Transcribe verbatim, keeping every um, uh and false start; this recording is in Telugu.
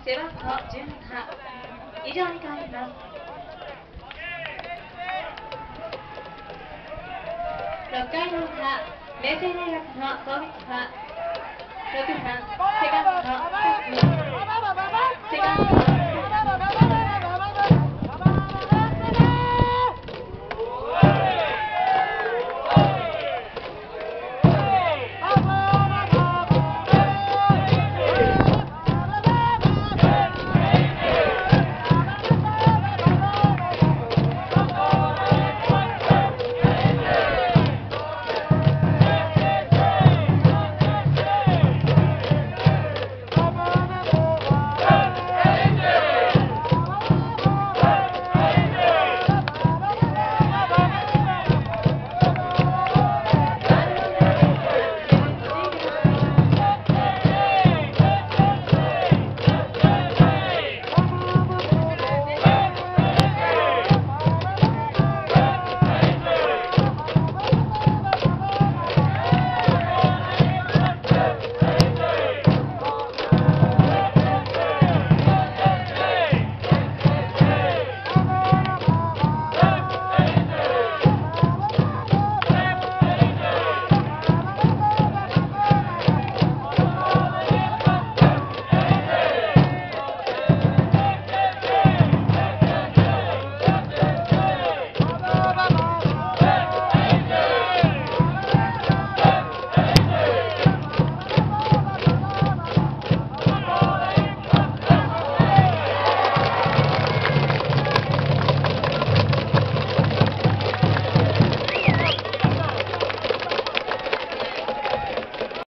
背番号じゅうなな以上に変わります。ろっかいの裏、明星大学の攻撃はろくばんセカンド、深津